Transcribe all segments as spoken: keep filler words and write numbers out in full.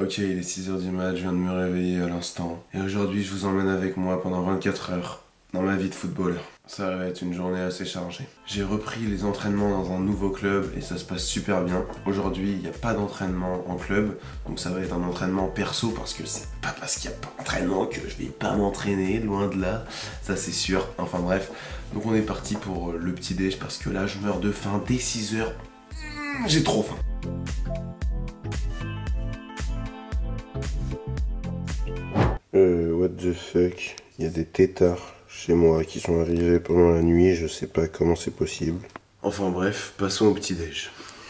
Ok, il est six heures du mat, je viens de me réveiller à l'instant. Et aujourd'hui, je vous emmène avec moi pendant vingt-quatre heures dans ma vie de footballeur. Ça va être une journée assez chargée. J'ai repris les entraînements dans un nouveau club et ça se passe super bien. Aujourd'hui, il n'y a pas d'entraînement en club, donc ça va être un entraînement perso parce que c'est pas parce qu'il n'y a pas d'entraînement que je vais pas m'entraîner, loin de là, ça c'est sûr. Enfin bref, donc on est parti pour le petit déj parce que là je meurs de faim dès six heures. Mmh, j'ai trop faim. Euh, what the fuck, il y a des têtards chez moi qui sont arrivés pendant la nuit, je sais pas comment c'est possible. Enfin bref, passons au petit-déj.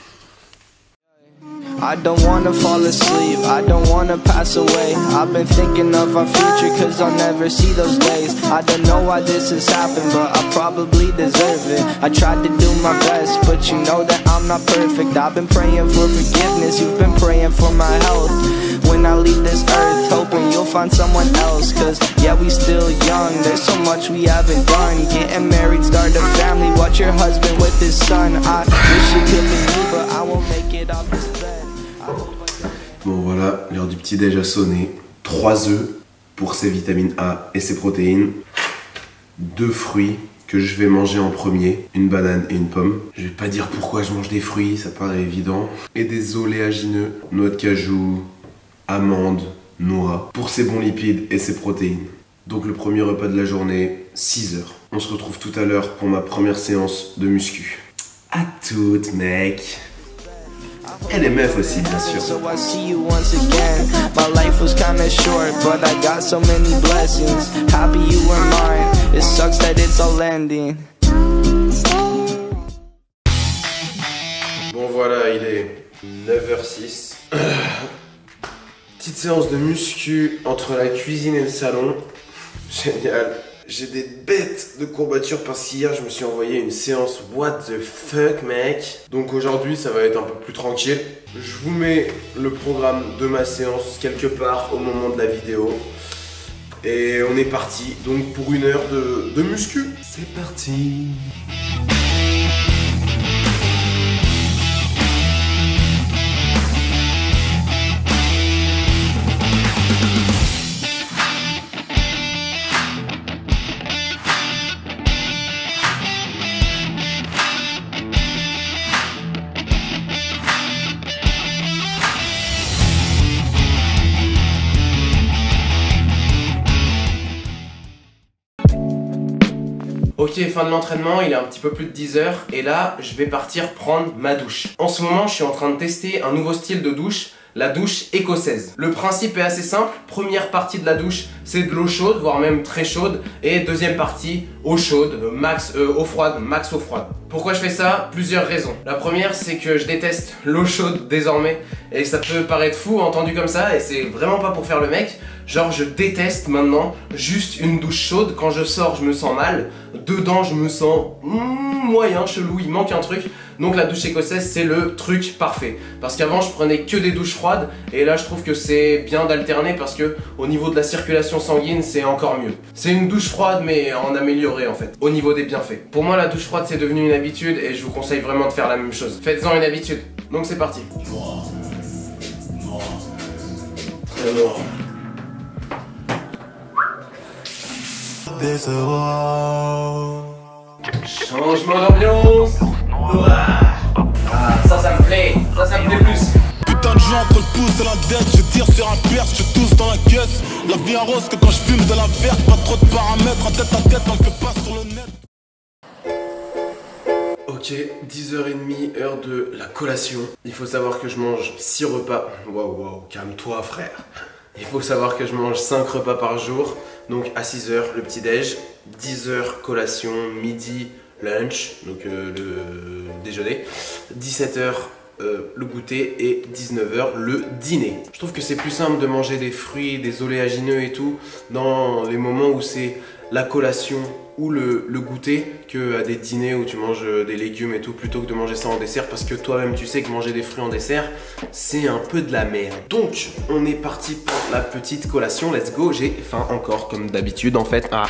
I don't wanna fall asleep, I don't wanna pass away. I've been thinking of our future cause I'll never see those days. I don't know why this has happened but I probably deserve it. I tried to do my best but you know that I'm not perfect. I've been praying for forgiveness, you've been praying for my health. When I leave this earth, hoping you'll find someone else. Cause yeah, we still young, there's so much we haven't done. Getting married, start a family, watch your husband with his son. I wish you could be me but I won't make it off this bed. Bon voilà, l'heure du petit déj a sonné. trois œufs pour ses vitamines A et ses protéines. deux fruits que je vais manger en premier, une banane et une pomme. Je vais pas dire pourquoi je mange des fruits, ça paraît évident. Et des oléagineux, noix de cajou, amandes, noix, pour ses bons lipides et ses protéines. Donc le premier repas de la journée, six heures. On se retrouve tout à l'heure pour ma première séance de muscu. À toutes, mec. Et les meufs aussi, bien sûr. So I see you once again. My life was kinda short, but I got so many blessings. Happy you were mine. It sucks that it's all ending. Bon voilà, il est neuf heures six. Petite séance de muscu entre la cuisine et le salon. Génial. J'ai des bêtes de courbatures parce qu'hier je me suis envoyé une séance what the fuck mec. Donc aujourd'hui ça va être un peu plus tranquille. Je vous mets le programme de ma séance quelque part au moment de la vidéo. Et on est parti donc pour une heure de, de muscu. C'est parti. Ok, fin de l'entraînement, il est un petit peu plus de dix heures et là, je vais partir prendre ma douche. En ce moment, je suis en train de tester un nouveau style de douche, la douche écossaise. Le principe est assez simple, première partie de la douche, c'est de l'eau chaude, voire même très chaude, et deuxième partie, eau chaude, max euh, eau froide, max eau froide. Pourquoi je fais ça? Plusieurs raisons. La première, c'est que je déteste l'eau chaude désormais, et ça peut paraître fou entendu comme ça, et c'est vraiment pas pour faire le mec. Genre je déteste maintenant juste une douche chaude. Quand je sors je me sens mal. Dedans je me sens mm, moyen, chelou, il manque un truc. Donc la douche écossaise c'est le truc parfait. Parce qu'avant je prenais que des douches froides. Et là je trouve que c'est bien d'alterner parce que au niveau de la circulation sanguine c'est encore mieux. C'est une douche froide mais en amélioré en fait. Au niveau des bienfaits. Pour moi la douche froide c'est devenu une habitude. Et je vous conseille vraiment de faire la même chose. Faites-en une habitude. Donc c'est parti. Très lourd. Changement d'ambiance. Ah, ça, ça me plaît. Ça, ça me plaît plus. Putain de gens entre le pouce et la dette. Je tire sur un perche, je tousse dans la caisse. La vie en rose que quand je fume de la verte. Pas trop de paramètres, en tête à tête, on le fait pas sur le net. Ok, dix heures trente, heure de la collation. Il faut savoir que je mange six repas. Waouh, waouh, calme-toi frère. Il faut savoir que je mange cinq repas par jour. Donc à six heures le petit déj, dix heures collation, midi, lunch, donc euh, le déjeuner, dix-sept heures euh, le goûter et dix-neuf heures le dîner. Je trouve que c'est plus simple de manger des fruits, des oléagineux et tout dans les moments où c'est la collation ou le, le goûter que à des dîners où tu manges des légumes et tout plutôt que de manger ça en dessert parce que toi-même tu sais que manger des fruits en dessert c'est un peu de la merde. Donc on est parti pour la petite collation, let's go, j'ai faim encore comme d'habitude en fait. Ah.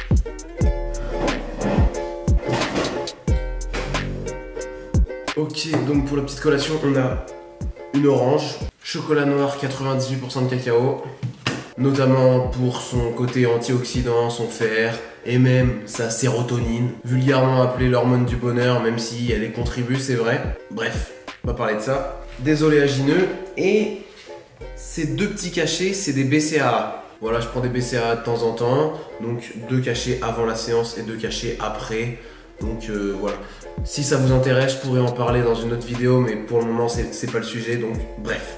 Ok, donc pour la petite collation on a une orange, Chocolat noir, quatre-vingt-dix-huit pour cent de cacao. Notamment pour son côté antioxydant, son fer et même sa sérotonine, vulgairement appelée l'hormone du bonheur, même si elle y contribue, c'est vrai. Bref, on va parler de ça. Des oléagineux et ces deux petits cachets, c'est des B C A A. Voilà, je prends des B C A A de temps en temps, donc deux cachets avant la séance et deux cachets après. Donc euh, voilà, si ça vous intéresse, je pourrais en parler dans une autre vidéo, mais pour le moment, c'est pas le sujet, donc bref.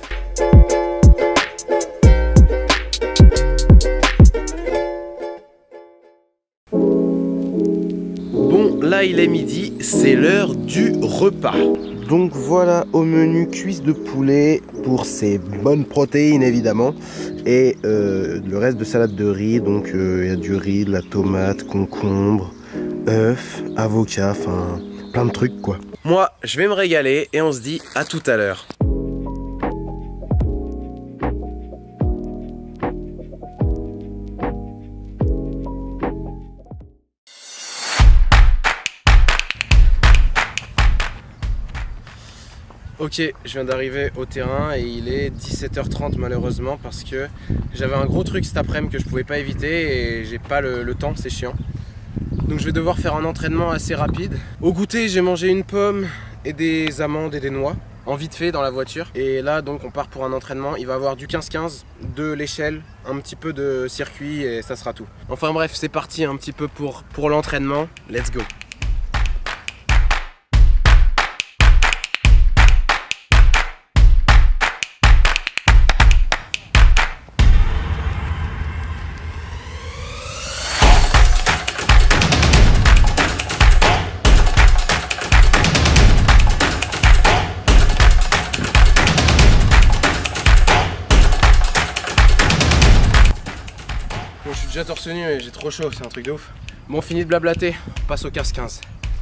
Là il est midi, c'est l'heure du repas. Donc voilà, au menu cuisse de poulet pour ses bonnes protéines évidemment. Et euh, le reste de salade de riz, donc il euh, y a du riz, de la tomate, concombre, œufs, avocat, enfin plein de trucs quoi. Moi je vais me régaler et on se dit à tout à l'heure. Ok, je viens d'arriver au terrain et il est dix-sept heures trente malheureusement parce que j'avais un gros truc cet après-midi que je pouvais pas éviter et j'ai pas le, le temps, c'est chiant. Donc je vais devoir faire un entraînement assez rapide. Au goûter, j'ai mangé une pomme et des amandes et des noix en vite fait dans la voiture. Et là donc on part pour un entraînement, il va y avoir du quinze quinze, de l'échelle, un petit peu de circuit et ça sera tout. Enfin bref, c'est parti un petit peu pour, pour l'entraînement, let's go. Bon, je suis déjà torse nu et j'ai trop chaud, c'est un truc de ouf. Bon, fini de blablater, on passe au quinze quinze.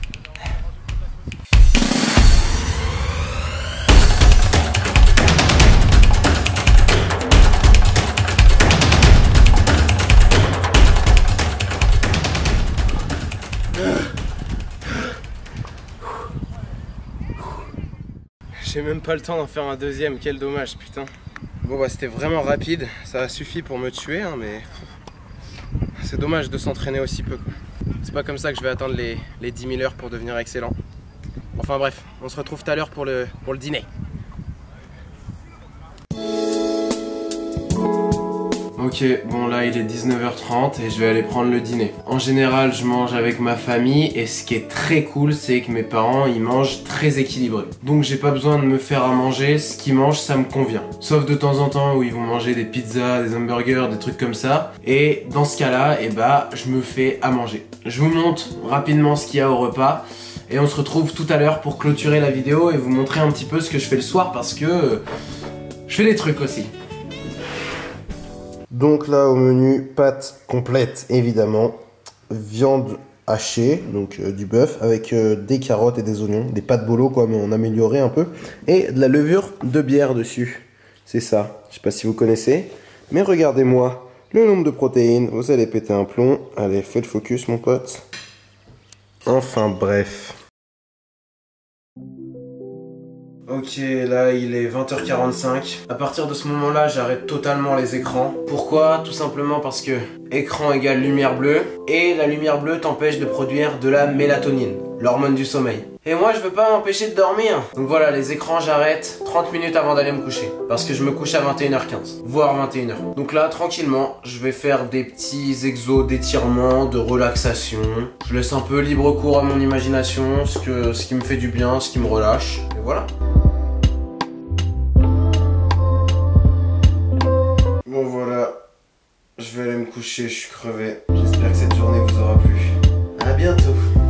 J'ai même pas le temps d'en faire un deuxième, quel dommage, putain. Bon bah c'était vraiment rapide, ça a suffi pour me tuer, hein, mais c'est dommage de s'entraîner aussi peu. C'est pas comme ça que je vais atteindre les, les dix mille heures pour devenir excellent. Enfin bref, on se retrouve tout à l'heure pour le, pour le dîner. Ok, bon là il est dix-neuf heures trente et je vais aller prendre le dîner. En général je mange avec ma famille et ce qui est très cool c'est que mes parents ils mangent très équilibré. Donc j'ai pas besoin de me faire à manger, ce qu'ils mangent ça me convient. Sauf de temps en temps où ils vont manger des pizzas, des hamburgers, des trucs comme ça. Et dans ce cas là, et bah je me fais à manger. Je vous montre rapidement ce qu'il y a au repas. Et on se retrouve tout à l'heure pour clôturer la vidéo et vous montrer un petit peu ce que je fais le soir parce que je fais des trucs aussi. Donc là au menu, pâtes complètes évidemment, viande hachée, donc euh, du bœuf avec euh, des carottes et des oignons, des pâtes bolo quoi mais on amélioré un peu, et de la levure de bière dessus. C'est ça, je sais pas si vous connaissez, mais regardez-moi le nombre de protéines, vous allez péter un plomb. Allez, fais le focus mon pote. Enfin bref. Ok, là il est vingt heures quarante-cinq. À partir de ce moment-là, j'arrête totalement les écrans. Pourquoi? Tout simplement parce que écran égale lumière bleue, et la lumière bleue t'empêche de produire de la mélatonine, l'hormone du sommeil. Et moi je veux pas m'empêcher de dormir. Donc voilà, les écrans j'arrête trente minutes avant d'aller me coucher. Parce que je me couche à vingt et une heures quinze, voire vingt et une heures. Donc là, tranquillement, je vais faire des petits exos d'étirement, de relaxation. Je laisse un peu libre cours à mon imagination, ce, que, ce qui me fait du bien, ce qui me relâche. Et voilà. Bon voilà, je vais aller me coucher, je suis crevé. J'espère que cette journée vous aura plu. À bientôt.